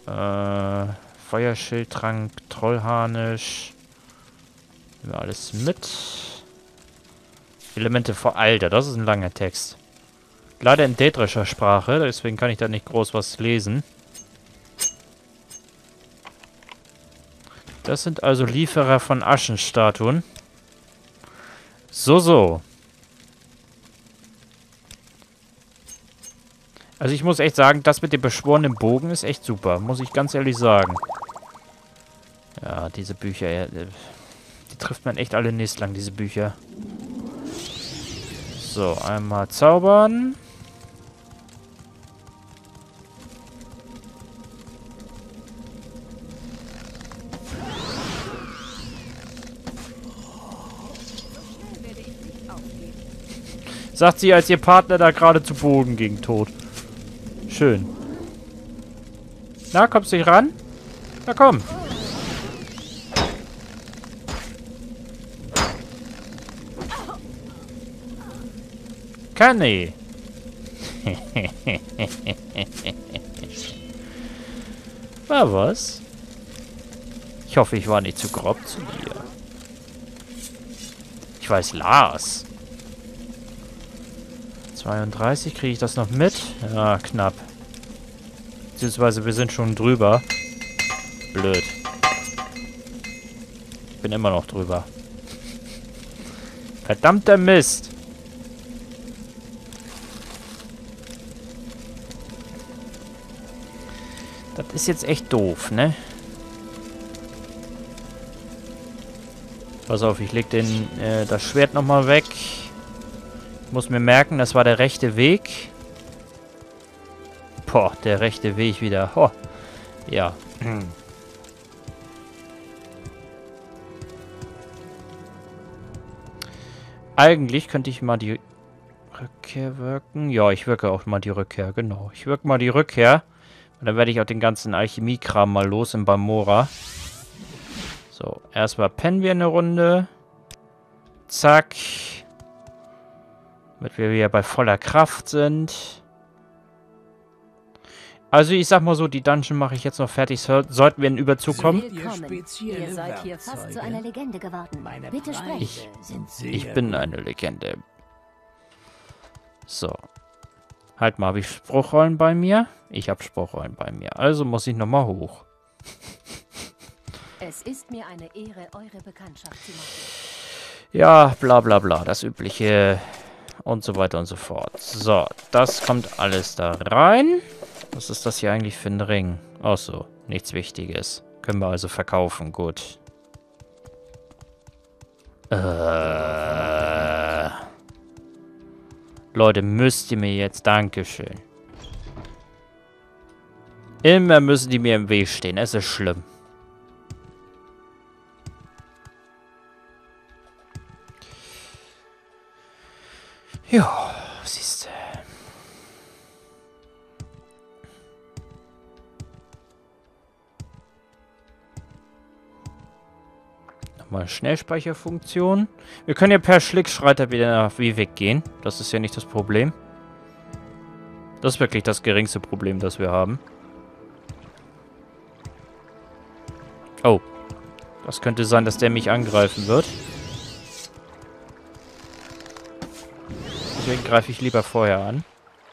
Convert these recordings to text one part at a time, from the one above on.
Feuerschildtrank, Trollharnisch. Nehmen wir alles mit. Elemente vor Alter, das ist ein langer Text. Leider in Daedrischer Sprache, deswegen kann ich da nicht groß was lesen. Das sind also Lieferer von Aschenstatuen. So. Also ich muss echt sagen, das mit dem beschworenen Bogen ist echt super. Muss ich ganz ehrlich sagen. Ja, diese Bücher, die trifft man echt alle nicht lang, diese Bücher. So, einmal zaubern. Sagt sie, als ihr Partner da gerade zu Boden ging, tot. Schön. Na, kommst du nicht ran? Na komm. Kann ich. War was? Ich hoffe, ich war nicht zu grob zu dir. Ich weiß, Lars. 32, kriege ich das noch mit? Ja, knapp. Beziehungsweise wir sind schon drüber. Blöd. Ich bin immer noch drüber. Verdammter Mist. Das ist jetzt echt doof, ne? Pass auf, ich leg das Schwert nochmal weg. Ich muss mir merken, das war der rechte Weg. Boah, der rechte Weg wieder. Oh. Ja. Eigentlich könnte ich mal die Rückkehr wirken. Ja, ich wirke auch mal die Rückkehr, genau. Ich wirke mal die Rückkehr. Und dann werde ich auch den ganzen Alchemiekram mal los in Balmora. So, erstmal pennen wir eine Runde. Zack. Damit wir wieder bei voller Kraft sind. Also ich sag mal so, die Dungeon mache ich jetzt noch fertig. Sollten wir in Überzug kommen. Ihr seid hier fast zu einer Legende geworden. Bitte sprecht. Ich bin eine Legende. So. Halt mal, habe ich Spruchrollen bei mir? Ich habe Spruchrollen bei mir. Also muss ich nochmal hoch. Es ist mir eine Ehre, eure Bekanntschaft zu machen. Ja, bla bla bla. Das übliche und so weiter und so fort. So, das kommt alles da rein. Was ist das hier eigentlich für ein Ring? Ach so, nichts Wichtiges. Können wir also verkaufen, gut. Leute, müsst ihr mir jetzt... Dankeschön. Immer müssen die mir im Weg stehen. Es ist schlimm. Ja, siehst du. Nochmal Schnellspeicherfunktion. Wir können ja per Schlickschreiter wieder nach Vivec gehen. Das ist ja nicht das Problem. Das ist wirklich das geringste Problem, das wir haben. Oh. Das könnte sein, dass der mich angreifen wird. Deswegen greife ich lieber vorher an.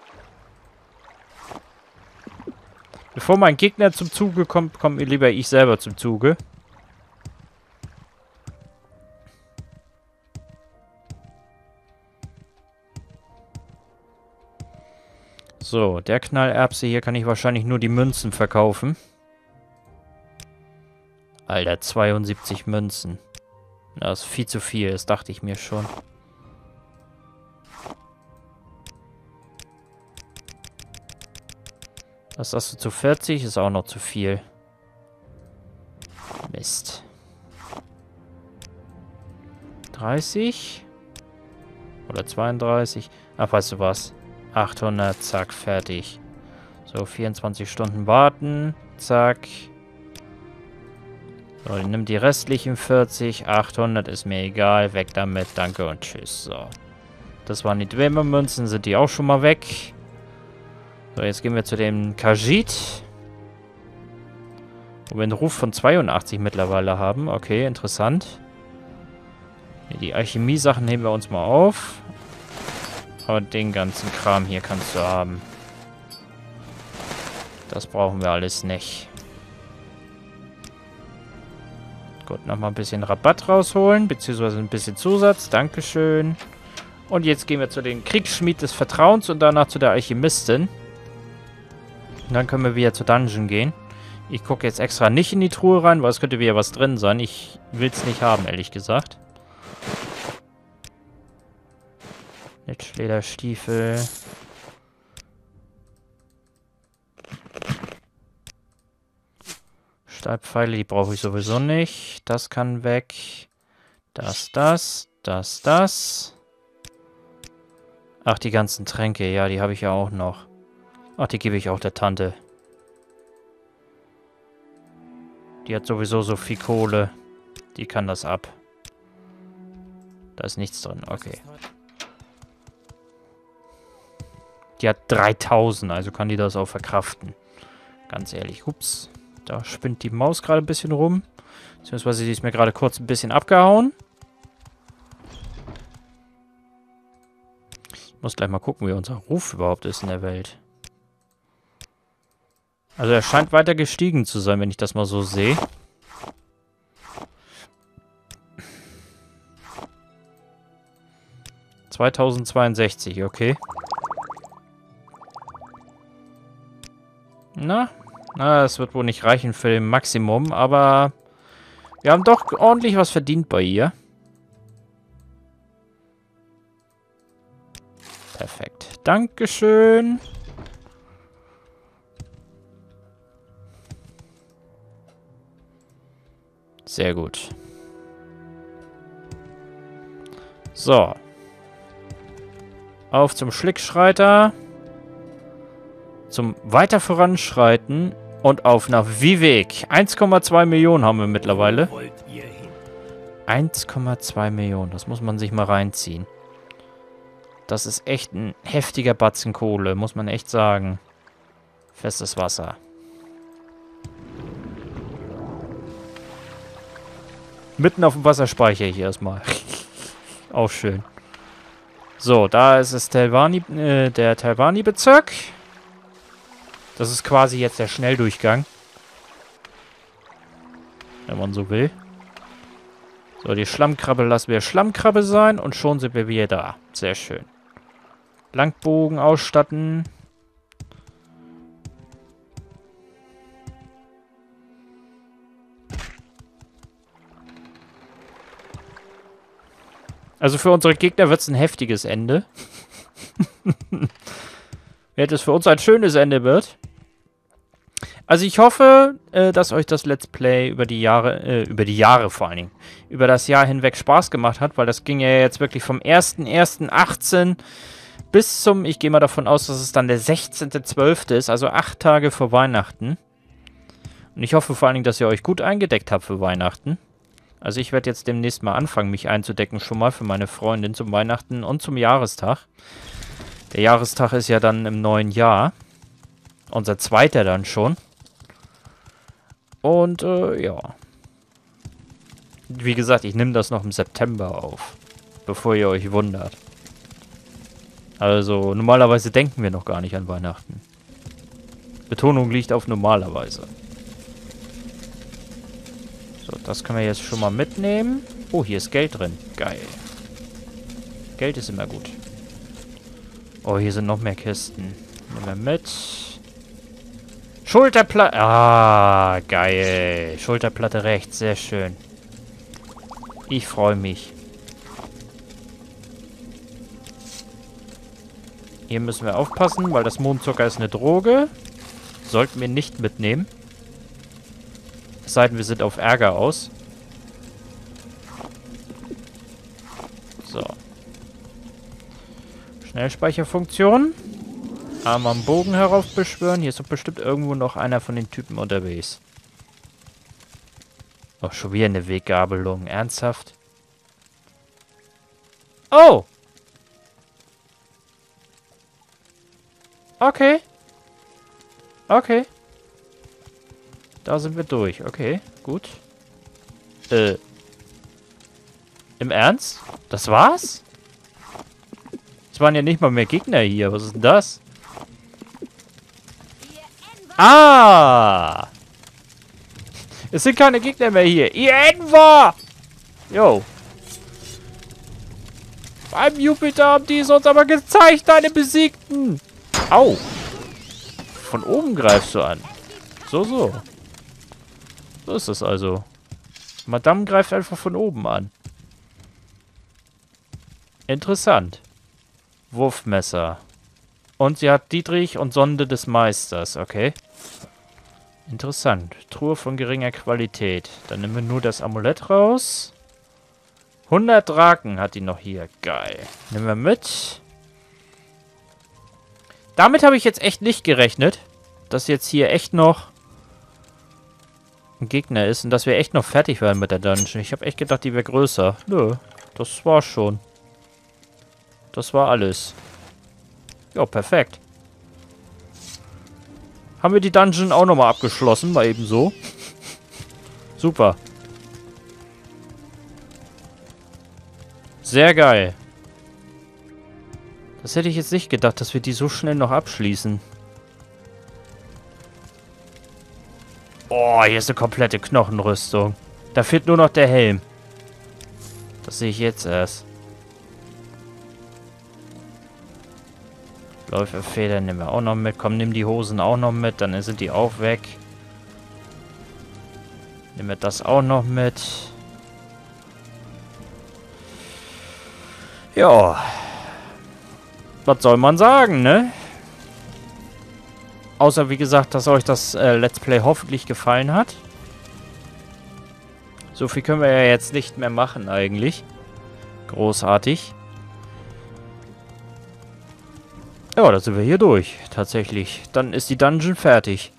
Bevor mein Gegner zum Zuge kommt, komme lieber ich selber zum Zuge. So, der Knallerbse hier kann ich wahrscheinlich nur die Münzen verkaufen. Alter, 72 Münzen. Das ist viel zu viel, das dachte ich mir schon. Was sagst du zu 40? Ist auch noch zu viel. Mist. 30? Oder 32? Ach, weißt du was? 800, zack, fertig. So, 24 Stunden warten. Zack. So, ich nehme die restlichen 40. 800 ist mir egal. Weg damit. Danke und tschüss. So. Das waren die Dwemer-Münzen. Sind die auch schon mal weg? So, jetzt gehen wir zu dem Khajiit. Wo wir einen Ruf von 82 mittlerweile haben. Okay, interessant. Die Alchemie-Sachen nehmen wir uns mal auf. Aber den ganzen Kram hier kannst du haben. Das brauchen wir alles nicht. Gut, nochmal ein bisschen Rabatt rausholen. Beziehungsweise ein bisschen Zusatz. Dankeschön. Und jetzt gehen wir zu den Kriegsschmied des Vertrauens und danach zu der Alchemistin. Und dann können wir wieder zur Dungeon gehen. Ich gucke jetzt extra nicht in die Truhe rein, weil es könnte wieder was drin sein. Ich will es nicht haben, ehrlich gesagt. Netzlederstiefel. Stahlpfeile, die brauche ich sowieso nicht. Das kann weg. Das. Ach, die ganzen Tränke, ja, die habe ich ja auch noch. Ach, die gebe ich auch der Tante. Die hat sowieso so viel Kohle. Die kann das ab. Da ist nichts drin, okay. Die hat 3000, also kann die das auch verkraften. Ganz ehrlich, ups. Da spinnt die Maus gerade ein bisschen rum. Beziehungsweise die ist mir gerade kurz ein bisschen abgehauen. Ich muss gleich mal gucken, wie unser Ruf überhaupt ist in der Welt. Also er scheint weiter gestiegen zu sein, wenn ich das mal so sehe. (2062), okay. Na, das wird wohl nicht reichen für den Maximum, aber wir haben doch ordentlich was verdient bei ihr. Perfekt. Dankeschön. Sehr gut. So. Auf zum Schlickschreiter. Zum weiter voranschreiten. Und auf nach Vivek. 1,2 Millionen haben wir mittlerweile. 1,2 Millionen. Das muss man sich mal reinziehen. Das ist echt ein heftiger Batzen Kohle, muss man echt sagen. Festes Wasser. Mitten auf dem Wasserspeicher hier erstmal. Auch schön. So, da ist es der Telvanni-Bezirk. Das ist quasi jetzt der Schnelldurchgang. Wenn man so will. So, die Schlammkrabbe lassen wir Schlammkrabbe sein. Und schon sind wir wieder da. Sehr schön. Langbogen ausstatten. Also für unsere Gegner wird es ein heftiges Ende. Während es für uns ein schönes Ende wird. Also ich hoffe, dass euch das Let's Play über die Jahre vor allen Dingen, über das Jahr hinweg Spaß gemacht hat, weil das ging ja jetzt wirklich vom 01.01.18 bis zum, ich gehe mal davon aus, dass es dann der 16.12. ist, also 8 Tage vor Weihnachten. Und ich hoffe vor allen Dingen, dass ihr euch gut eingedeckt habt für Weihnachten. Also ich werde jetzt demnächst mal anfangen, mich einzudecken schon mal für meine Freundin zum Weihnachten und zum Jahrestag. Der Jahrestag ist ja dann im neuen Jahr. Unser zweiter dann schon. Und, ja. Wie gesagt, ich nehme das noch im September auf. Bevor ihr euch wundert. Also, normalerweise denken wir noch gar nicht an Weihnachten. Betonung liegt auf normalerweise. So, das können wir jetzt schon mal mitnehmen. Oh, hier ist Geld drin. Geil. Geld ist immer gut. Oh, hier sind noch mehr Kisten. Nehmen wir mit. Schulterplatte. Ah, geil. Schulterplatte rechts. Sehr schön. Ich freue mich. Hier müssen wir aufpassen, weil das Mondzucker ist eine Droge. Sollten wir nicht mitnehmen. Es sei denn, wir sind auf Ärger aus. So. Schnellspeicherfunktion. Arm am Bogen heraufbeschwören. Hier ist doch bestimmt irgendwo noch einer von den Typen unterwegs. Oh, schon wieder eine Weggabelung. Ernsthaft? Oh! Okay. Okay. Da sind wir durch. Okay, gut. Im Ernst? Das war's? Es waren ja nicht mal mehr Gegner hier. Was ist denn das? Ah! Es sind keine Gegner mehr hier. Ihr Enver! Jo. Beim Jupiter haben die es uns aber gezeigt, deine Besiegten. Au. Von oben greifst du an. So, so. So ist es also. Madame greift einfach von oben an. Interessant. Wurfmesser. Und sie hat Dietrich und Sonde des Meisters. Okay. Interessant. Truhe von geringer Qualität. Dann nehmen wir nur das Amulett raus. 100 Draken hat die noch hier. Geil. Nehmen wir mit. Damit habe ich jetzt echt nicht gerechnet, dass jetzt hier echt noch ein Gegner ist und dass wir echt noch fertig werden mit der Dungeon. Ich habe echt gedacht, die wäre größer. Nö, das war schon. Das war alles. Ja, perfekt. Haben wir die Dungeon auch nochmal abgeschlossen, mal eben so. Super. Sehr geil. Das hätte ich jetzt nicht gedacht, dass wir die so schnell noch abschließen. Oh, hier ist eine komplette Knochenrüstung. Da fehlt nur noch der Helm. Das sehe ich jetzt erst. Läuferfedern nehmen wir auch noch mit. Komm, nimm die Hosen auch noch mit. Dann sind die auch weg. Nehmen wir das auch noch mit. Ja. Was soll man sagen, ne? Außer, wie gesagt, dass euch das Let's Play hoffentlich gefallen hat. So viel können wir ja jetzt nicht mehr machen, eigentlich. Großartig. Ja, da sind wir hier durch. Tatsächlich. Dann ist die Dungeon fertig.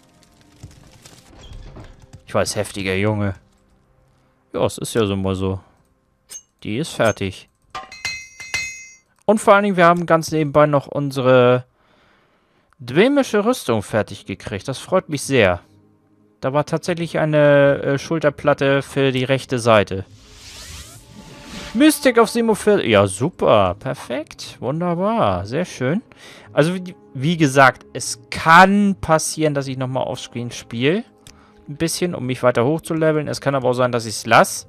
Ich weiß, heftiger Junge. Ja, es ist ja so mal so. Die ist fertig. Und vor allen Dingen, wir haben ganz nebenbei noch unsere dwemische Rüstung fertig gekriegt. Das freut mich sehr. Da war tatsächlich eine Schulterplatte für die rechte Seite. Mystik auf 47. Ja, super. Perfekt. Wunderbar. Sehr schön. Also, wie gesagt, es kann passieren, dass ich nochmal offscreen spiele. Ein bisschen, um mich weiter hochzuleveln. Es kann aber auch sein, dass ich es lasse.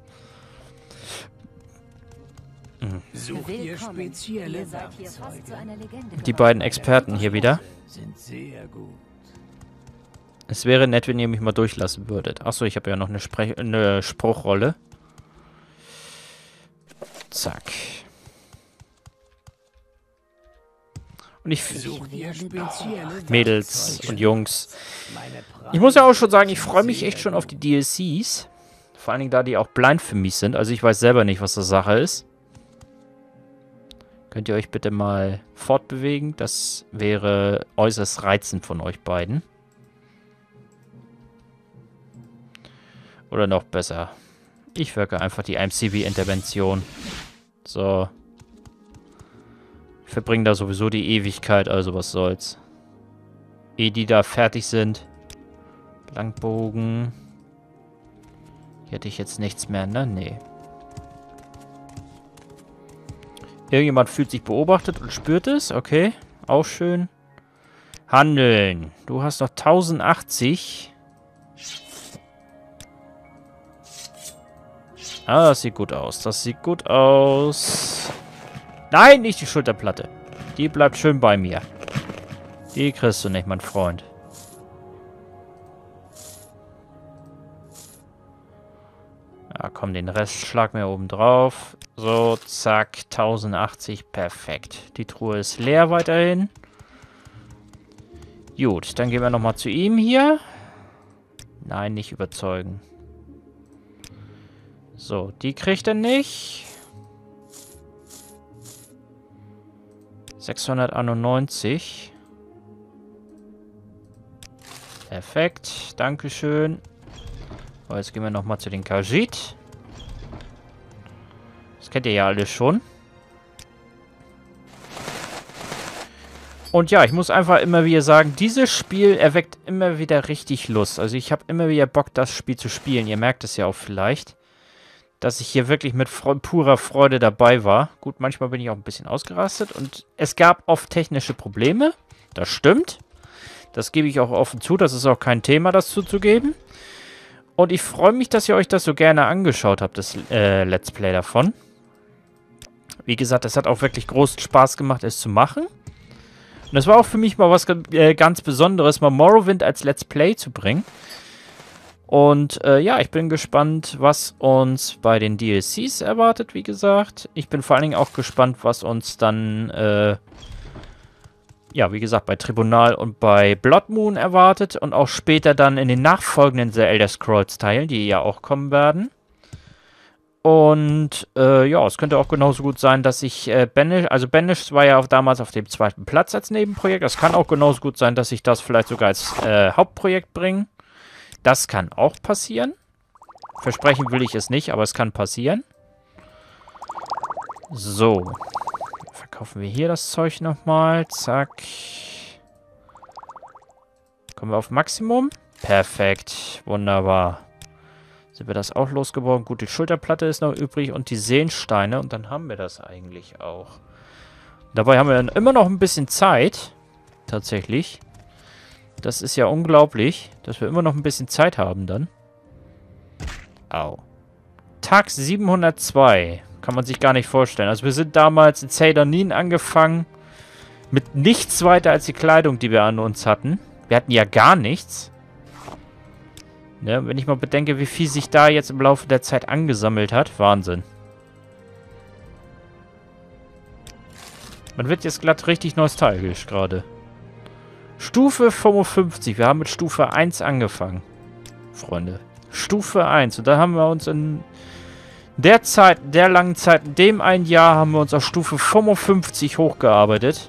Sucht ihr spezielle Werkzeuge? Die beiden Experten hier wieder. Sind sehr gut. Es wäre nett, wenn ihr mich mal durchlassen würdet. Achso, ich habe ja noch eine Spruchrolle. Zack. Und ich... Mädels und Jungs. Ich muss ja auch schon sagen, ich freue mich echt schon auf die DLCs. Vor allen Dingen, da die auch blind für mich sind. Also ich weiß selber nicht, was das Sache ist. Könnt ihr euch bitte mal fortbewegen? Das wäre äußerst reizend von euch beiden. Oder noch besser. Ich wirke einfach die IMCB-Intervention. So. Ich verbringe da sowieso die Ewigkeit, also was soll's. Ehe die da fertig sind. Langbogen. Hier hätte ich jetzt nichts mehr, ne? Nee. Irgendjemand fühlt sich beobachtet und spürt es. Okay, auch schön. Handeln. Du hast noch 1080. Ah, das sieht gut aus. Das sieht gut aus. Nein, nicht die Schulterplatte. Die bleibt schön bei mir. Die kriegst du nicht, mein Freund. Ja, komm, den Rest schlag mir oben drauf. So, zack, 1080, perfekt. Die Truhe ist leer weiterhin. Gut, dann gehen wir nochmal zu ihm hier. Nein, nicht überzeugen. So, die kriegt er nicht. 691. Perfekt, dankeschön. So, jetzt gehen wir nochmal zu den Khajiit. Das kennt ihr ja alles schon. Und ja, ich muss einfach immer wieder sagen, dieses Spiel erweckt immer wieder richtig Lust. Also ich habe immer wieder Bock, das Spiel zu spielen. Ihr merkt es ja auch vielleicht, dass ich hier wirklich mit purer Freude dabei war. Gut, manchmal bin ich auch ein bisschen ausgerastet und es gab oft technische Probleme. Das stimmt. Das gebe ich auch offen zu. Das ist auch kein Thema, das zuzugeben. Und ich freue mich, dass ihr euch das so gerne angeschaut habt, das Let's Play davon. Wie gesagt, es hat auch wirklich großen Spaß gemacht, es zu machen. Und es war auch für mich mal was ganz Besonderes, mal Morrowind als Let's Play zu bringen. Und ja, ich bin gespannt, was uns bei den DLCs erwartet, wie gesagt. Ich bin vor allen Dingen auch gespannt, was uns dann, ja, wie gesagt, bei Tribunal und bei Blood Moon erwartet. Und auch später dann in den nachfolgenden The Elder Scrolls Teilen, die ja auch kommen werden. Und ja, es könnte auch genauso gut sein, dass ich Banished war ja auch damals auf dem 2. Platz als Nebenprojekt. Es kann auch genauso gut sein, dass ich das vielleicht sogar als Hauptprojekt bringe. Das kann auch passieren. Versprechen will ich es nicht, aber es kann passieren. So. Verkaufen wir hier das Zeug nochmal. Zack. Kommen wir auf Maximum. Perfekt. Wunderbar. Sind wir das auch losgeworden? Gut, die Schulterplatte ist noch übrig und die Sehnsteine. Und dann haben wir das eigentlich auch. Dabei haben wir dann immer noch ein bisschen Zeit. Tatsächlich. Das ist ja unglaublich, dass wir immer noch ein bisschen Zeit haben dann. Au. Tag 702. Kann man sich gar nicht vorstellen. Also wir sind damals in Zaydanin angefangen. Mit nichts weiter als die Kleidung, die wir an uns hatten. Wir hatten ja gar nichts. Ne, wenn ich mal bedenke, wie viel sich da jetzt im Laufe der Zeit angesammelt hat. Wahnsinn. Man wird jetzt glatt richtig nostalgisch gerade. Stufe 55. Wir haben mit Stufe 1 angefangen. Freunde. Stufe 1. Und da haben wir uns in der Zeit, der langen Zeit, in dem ein Jahr, haben wir uns auf Stufe 55 hochgearbeitet.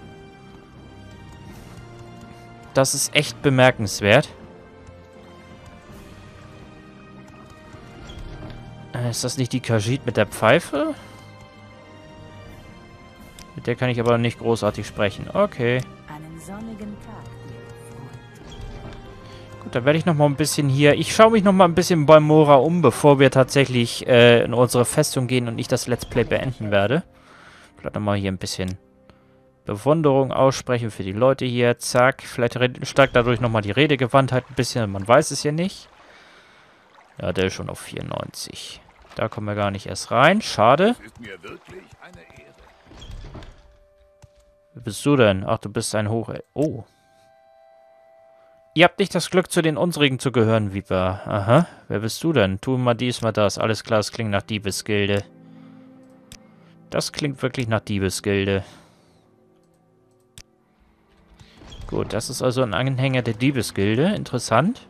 Das ist echt bemerkenswert. Ist das nicht die Khajiit mit der Pfeife? Mit der kann ich aber nicht großartig sprechen. Okay. Einen sonnigen Tag. Gut, dann werde ich nochmal ein bisschen hier... Ich schaue mich nochmal ein bisschen bei Mora um, bevor wir tatsächlich in unsere Festung gehen und ich das Let's Play beenden werde. Vielleicht nochmal hier ein bisschen Bewunderung aussprechen für die Leute hier. Zack. Vielleicht steigt dadurch nochmal die Redegewandtheit ein bisschen. Man weiß es ja nicht. Ja, der ist schon auf 94. Da kommen wir gar nicht erst rein. Schade. Wer bist du denn? Ach, du bist ein Hoch... Oh. Ihr habt nicht das Glück, zu den unsrigen zu gehören, Viper. Aha. Wer bist du denn? Tu mal dies, mal das. Alles klar, das klingt nach Diebesgilde. Das klingt wirklich nach Diebesgilde. Gut, das ist also ein Anhänger der Diebesgilde. Interessant.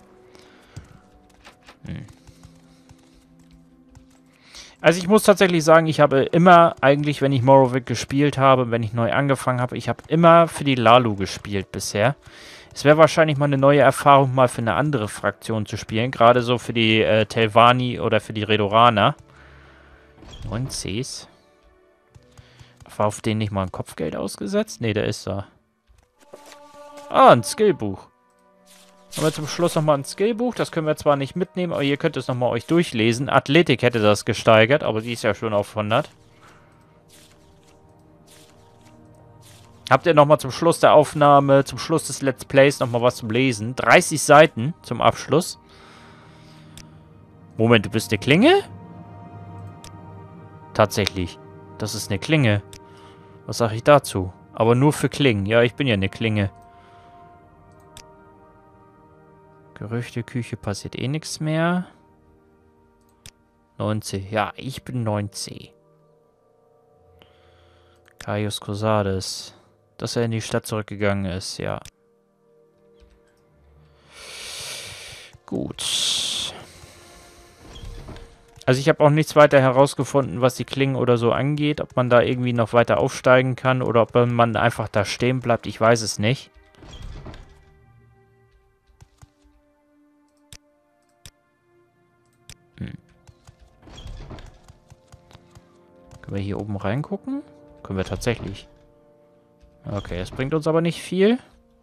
Also ich muss tatsächlich sagen, ich habe immer, eigentlich, wenn ich Morrowind gespielt habe, wenn ich neu angefangen habe, ich habe immer für die Hlaalu gespielt bisher. Es wäre wahrscheinlich mal eine neue Erfahrung, mal für eine andere Fraktion zu spielen. Gerade so für die Telvanni oder für die Redoraner. 9 Cs. War auf den nicht mal ein Kopfgeld ausgesetzt? Ne, der ist da. Ah, ein Skillbuch. Haben wir zum Schluss nochmal ein Skillbuch. Das können wir zwar nicht mitnehmen, aber ihr könnt es nochmal euch durchlesen. Athletik hätte das gesteigert, aber die ist ja schon auf 100. Habt ihr nochmal zum Schluss der Aufnahme, zum Schluss des Let's Plays nochmal was zum Lesen. 30 Seiten zum Abschluss. Moment, du bist eine Klinge? Tatsächlich. Das ist eine Klinge. Was sage ich dazu? Aber nur für Klingen. Ja, ich bin ja eine Klinge. Gerüchteküche passiert eh nichts mehr. 9C. Ja, ich bin 9C. Caius Cosades. Dass er in die Stadt zurückgegangen ist, ja. Gut. Also ich habe auch nichts weiter herausgefunden, was die Klingen oder so angeht. Ob man da irgendwie noch weiter aufsteigen kann oder ob man einfach da stehen bleibt. Ich weiß es nicht. Können wir hier oben reingucken? Können wir tatsächlich. Okay, das bringt uns aber nicht viel.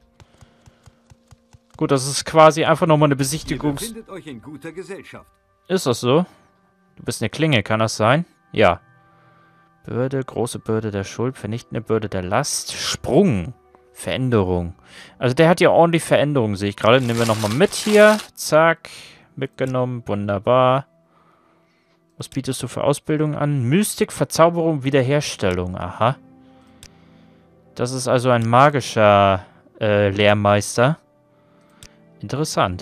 Gut, das ist quasi einfach nochmal eine Besichtigung. Ihr befindet euch in guter Gesellschaft. Ist das so? Du bist eine Klinge, kann das sein? Ja. Bürde, große Bürde der Schuld, vernichtende Bürde der Last, Sprung, Veränderung. Also der hat ja ordentlich Veränderung, sehe ich gerade. Nehmen wir nochmal mit hier. Zack, mitgenommen, wunderbar. Was bietest du für Ausbildung an? Mystik, Verzauberung, Wiederherstellung. Aha. Das ist also ein magischer Lehrmeister. Interessant.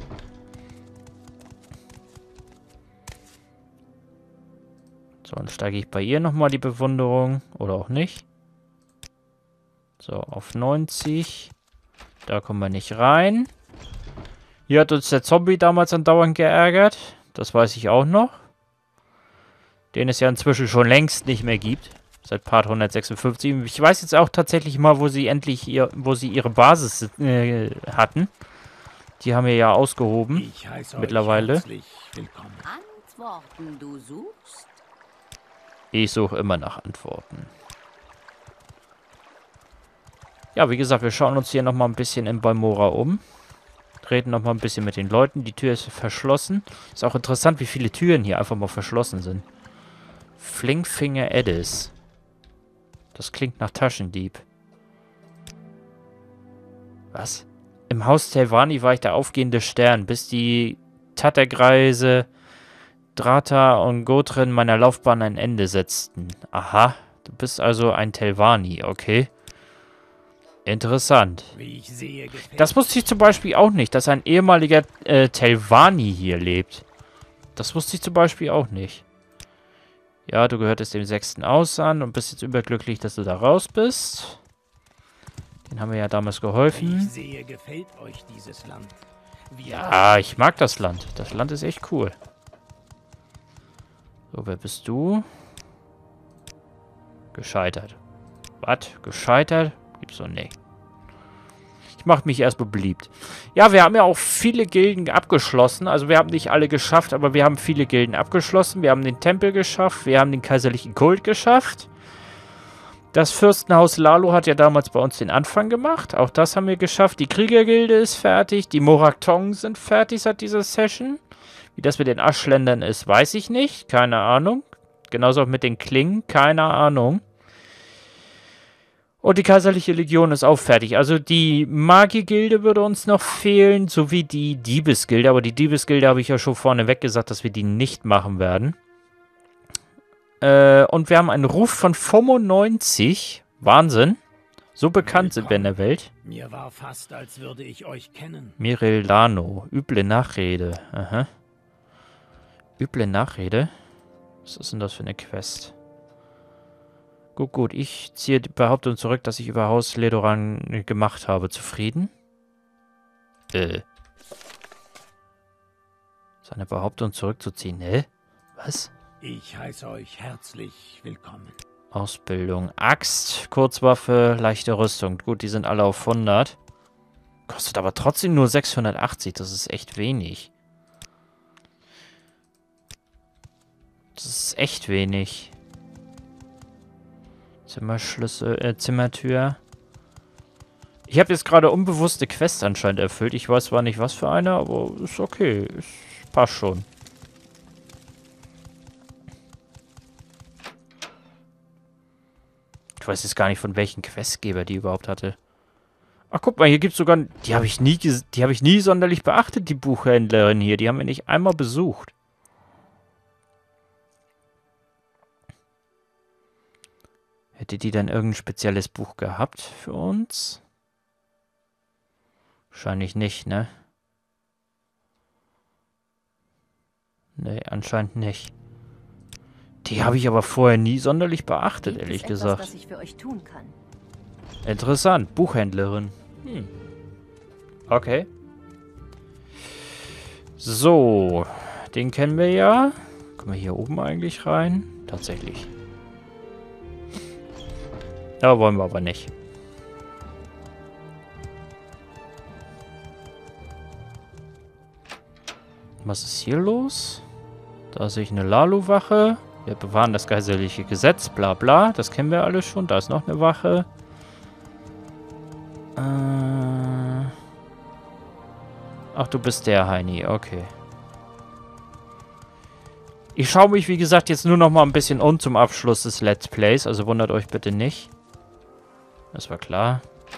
So, dann steige ich bei ihr nochmal die Bewunderung. Oder auch nicht. So, auf 90. Da kommen wir nicht rein. Hier hat uns der Zombie damals andauernd geärgert. Das weiß ich auch noch. Den es ja inzwischen schon längst nicht mehr gibt. Seit Part 156. Ich weiß jetzt auch tatsächlich mal, wo sie ihre Basis hatten. Die haben wir ja ausgehoben. Mittlerweile. Antworten du suchst? Ich suche immer nach Antworten. Ja, wie gesagt, wir schauen uns hier nochmal ein bisschen in Balmora um. Reden nochmal ein bisschen mit den Leuten. Die Tür ist verschlossen. Ist auch interessant, wie viele Türen hier einfach mal verschlossen sind. Flinkfinger Addis. Das klingt nach Taschendieb. Was? Im Haus Telvanni war ich der aufgehende Stern, bis die Tattergreise Drata und Gotrin meiner Laufbahn ein Ende setzten. Aha, du bist also ein Telvanni, okay. Interessant. Das wusste ich zum Beispiel auch nicht, dass ein ehemaliger Telvanni hier lebt. Das wusste ich zum Beispiel auch nicht. Ja, du gehörtest dem 6. Aus an und bist jetzt überglücklich, dass du da raus bist. Den haben wir ja damals geholfen. Ich sehe, gefällt euch dieses Land. Ja, ich mag das Land. Das Land ist echt cool. So, wer bist du? Gescheitert. Was? Gescheitert? Gibt's doch nicht. Ich mache mich erstmal beliebt. Ja, wir haben ja auch viele Gilden abgeschlossen. Also wir haben nicht alle geschafft, aber wir haben viele Gilden abgeschlossen. Wir haben den Tempel geschafft. Wir haben den kaiserlichen Kult geschafft. Das Fürstenhaus Lalo hat ja damals bei uns den Anfang gemacht. Auch das haben wir geschafft. Die Kriegergilde ist fertig. Die Moraktong sind fertig seit dieser Session. Wie das mit den Aschländern ist, weiß ich nicht. Keine Ahnung. Genauso auch mit den Klingen. Keine Ahnung. Und die Kaiserliche Legion ist auch fertig. Also die Magiergilde würde uns noch fehlen, sowie die Diebesgilde. Aber die Diebesgilde habe ich ja schon vorneweg gesagt, dass wir die nicht machen werden. Und wir haben einen Ruf von 95. Wahnsinn. So bekannt sind wir in der Welt. Mir war fast, als würde ich euch kennen. Mirel Lano. Üble Nachrede. Aha. Üble Nachrede? Was ist denn das für eine Quest? Gut. Ich ziehe die Behauptung zurück, dass ich über Haus Ledoran gemacht habe. Zufrieden? Seine Behauptung zurückzuziehen. Hä? Was? Ich heiße euch herzlich willkommen. Ausbildung. Axt, Kurzwaffe, leichte Rüstung. Gut, die sind alle auf 100. Kostet aber trotzdem nur 680. Das ist echt wenig. Das ist echt wenig. Zimmerschlüssel, Zimmertür. Ich habe jetzt gerade unbewusste Quest anscheinend erfüllt. Ich weiß zwar nicht, was für eine, aber ist okay. Passt schon. Ich weiß jetzt gar nicht, von welchen Questgeber die überhaupt hatte. Ach, guck mal, hier gibt es sogar... Die habe ich nie sonderlich beachtet, die Buchhändlerin hier. Die haben wir nicht einmal besucht. Hätte die dann irgendein spezielles Buch gehabt für uns? Wahrscheinlich nicht, ne? Nee, anscheinend nicht. Die habe ich aber vorher nie sonderlich beachtet, ehrlich gesagt. Was ich für euch tun kann? Interessant. Buchhändlerin. Okay. So. Den kennen wir ja. Kommen wir hier oben eigentlich rein? Tatsächlich. Da wollen wir aber nicht. Was ist hier los? Da sehe ich eine Lalo-Wache. Wir bewahren das kaiserliche Gesetz, bla bla. Das kennen wir alles schon. Da ist noch eine Wache. Ach, du bist der Heini, okay. Ich schaue mich, wie gesagt, jetzt nur noch mal ein bisschen um zum Abschluss des Let's Plays. Also wundert euch bitte nicht. Das war klar.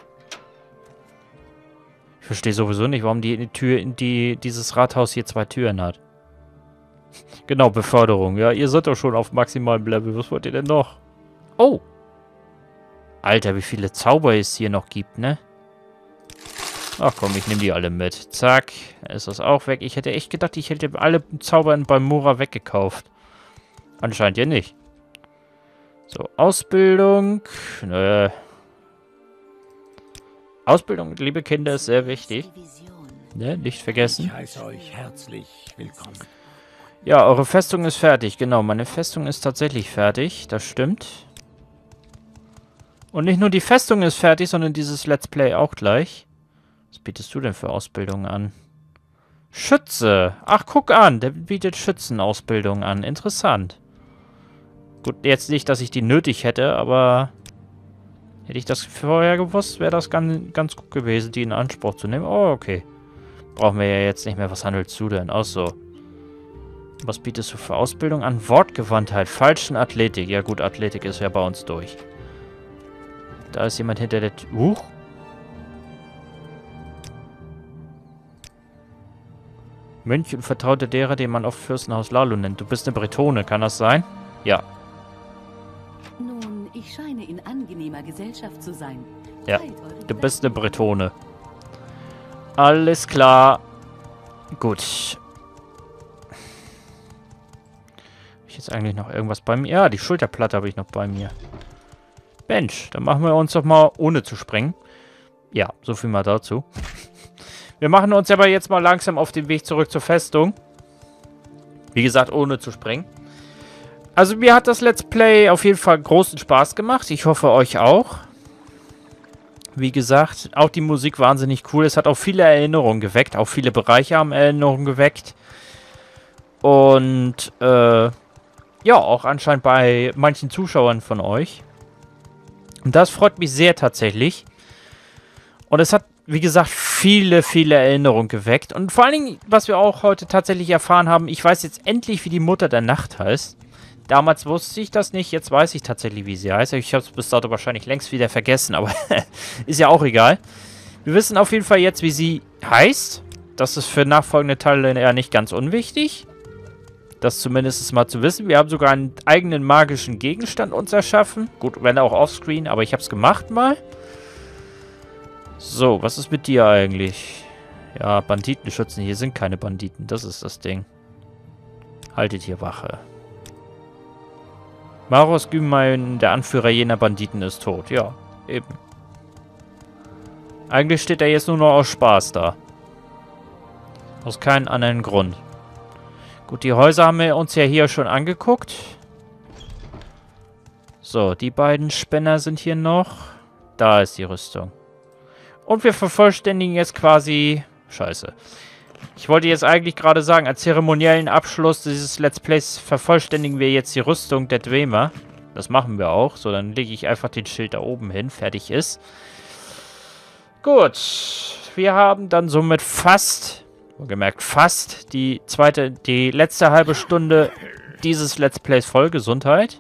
Ich verstehe sowieso nicht, warum die Tür in dieses Rathaus hier 2 Türen hat. Genau, Beförderung. Ja, ihr seid doch schon auf maximalem Level. Was wollt ihr denn noch? Oh! Alter, wie viele Zauber es hier noch gibt, ne? Ach komm, ich nehme die alle mit. Zack, ist das auch weg. Ich hätte echt gedacht, ich hätte alle Zauber in Balmora weggekauft. Anscheinend ja nicht. So, Ausbildung. Ausbildung, liebe Kinder, ist sehr wichtig. Ne, nicht vergessen. Ich heiße euch herzlich willkommen. Ja, eure Festung ist fertig. Genau, meine Festung ist tatsächlich fertig. Das stimmt. Und nicht nur die Festung ist fertig, sondern dieses Let's Play auch gleich. Was bietest du denn für Ausbildungen an? Schütze. Ach, guck an. Der bietet Schützenausbildung an. Interessant. Gut, jetzt nicht, dass ich die nötig hätte, aber... Hätte ich das vorher gewusst, wäre das ganz gut gewesen, die in Anspruch zu nehmen. Oh, okay. Brauchen wir ja jetzt nicht mehr. Was handelst du denn? Ach so. Was bietest du für Ausbildung an? Wortgewandtheit, falschen Athletik. Ja gut, Athletik ist ja bei uns durch. Da ist jemand hinter der... Huch. Mönch und Vertraute derer, den man auf Fürstenhaus Lalo nennt. Du bist eine Bretone, kann das sein? Ja. Nun, ich scheine in angenehmer Gesellschaft zu sein. Ja, du bist eine Bretone. Alles klar. Gut. Habe ich jetzt eigentlich noch irgendwas bei mir? Ja, die Schulterplatte habe ich noch bei mir. Mensch, dann machen wir uns doch mal ohne zu sprengen. Ja, so viel mal dazu. Wir machen uns aber jetzt mal langsam auf den Weg zurück zur Festung. Wie gesagt, ohne zu sprengen. Also mir hat das Let's Play auf jeden Fall großen Spaß gemacht. Ich hoffe, euch auch. Wie gesagt, auch die Musik wahnsinnig cool. Es hat auch viele Erinnerungen geweckt. Auch viele Bereiche haben Erinnerungen geweckt. Und, ja, auch anscheinend bei manchen Zuschauern von euch. Und das freut mich sehr tatsächlich. Und es hat, wie gesagt, viele Erinnerungen geweckt. Und vor allen Dingen, was wir auch heute tatsächlich erfahren haben, ich weiß jetzt endlich, wie die Mutter der Nacht heißt. Damals wusste ich das nicht, jetzt weiß ich tatsächlich, wie sie heißt. Ich habe es bis dato wahrscheinlich längst wieder vergessen, aber ist ja auch egal. Wir wissen auf jeden Fall jetzt, wie sie heißt. Das ist für nachfolgende Teile ja nicht ganz unwichtig. Das zumindest mal zu wissen. Wir haben sogar einen eigenen magischen Gegenstand uns erschaffen. Gut, wenn auch offscreen, aber ich habe es gemacht mal. So, was ist mit dir eigentlich? Ja, Banditenschützen. Hier sind keine Banditen. Das ist das Ding. Haltet hier Wache. Maros Gymain, der Anführer jener Banditen, ist tot. Ja, eben. Eigentlich steht er jetzt nur noch aus Spaß da. Aus keinem anderen Grund. Gut, die Häuser haben wir uns ja hier schon angeguckt. So, die beiden Spänner sind hier noch. Da ist die Rüstung. Und wir vervollständigen jetzt quasi... Scheiße. Ich wollte jetzt eigentlich gerade sagen, als zeremoniellen Abschluss dieses Let's Plays vervollständigen wir jetzt die Rüstung der Dwemer. Das machen wir auch. So, dann lege ich einfach den Schild da oben hin. Fertig ist. Gut. Wir haben dann somit fast, wohlgemerkt fast, die letzte halbe Stunde dieses Let's Plays voll. Gesundheit.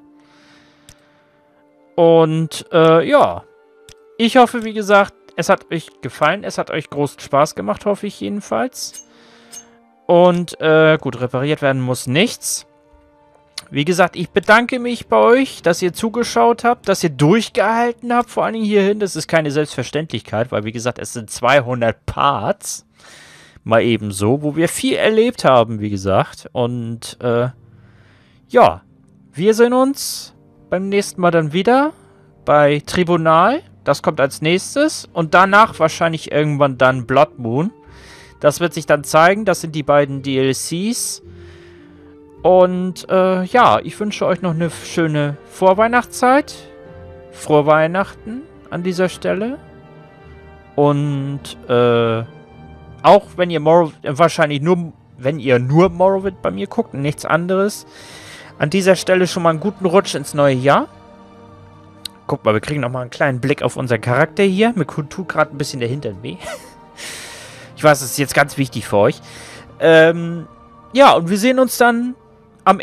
Und, ja. Ich hoffe, wie gesagt, es hat euch gefallen. Es hat euch großen Spaß gemacht, hoffe ich jedenfalls. Und, gut, repariert werden muss nichts. Wie gesagt, ich bedanke mich bei euch, dass ihr zugeschaut habt, dass ihr durchgehalten habt, vor allen Dingen hierhin. Das ist keine Selbstverständlichkeit, weil, wie gesagt, es sind 200 Parts. Mal eben so, wo wir viel erlebt haben, wie gesagt. Und, ja, wir sehen uns beim nächsten Mal dann wieder bei Tribunal. Das kommt als nächstes. Und danach wahrscheinlich irgendwann dann Blood Moon. Das wird sich dann zeigen. Das sind die beiden DLCs. Und, ja, ich wünsche euch noch eine schöne Vorweihnachtszeit. Frohe Weihnachten an dieser Stelle. Und, auch wenn ihr wahrscheinlich nur, wenn ihr nur Morrowind bei mir guckt und nichts anderes. An dieser Stelle schon mal einen guten Rutsch ins neue Jahr. Guck mal, wir kriegen nochmal einen kleinen Blick auf unseren Charakter hier. Mir tut gerade ein bisschen der Hintern weh. Ich weiß, das ist jetzt ganz wichtig für euch. Ja, und wir sehen uns dann am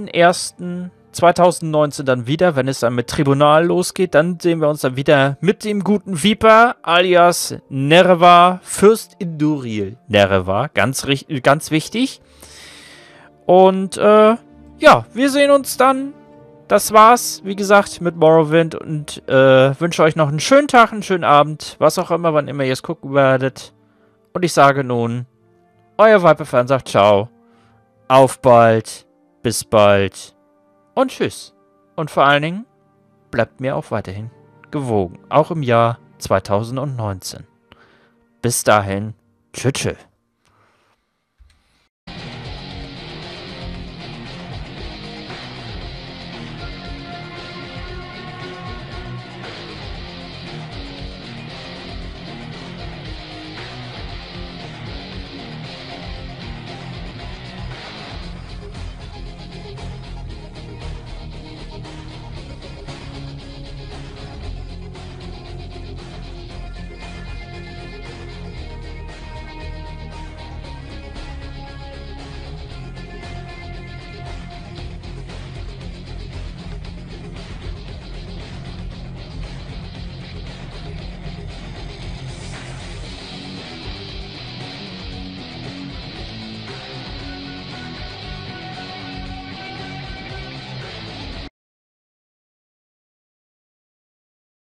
1.1.2019 dann wieder, wenn es dann mit Tribunal losgeht. Dann sehen wir uns dann wieder mit dem guten Viper alias Nerva, Fürst Induril. Nerva, ganz wichtig. Und ja, wir sehen uns dann. Das war's, wie gesagt, mit Morrowind und wünsche euch noch einen schönen Tag, einen schönen Abend, was auch immer, wann immer ihr es gucken werdet. Und ich sage nun, euer Viper-Fan sagt ciao, auf bald, bis bald und tschüss. Und vor allen Dingen, bleibt mir auch weiterhin gewogen, auch im Jahr 2019. Bis dahin, tschüss.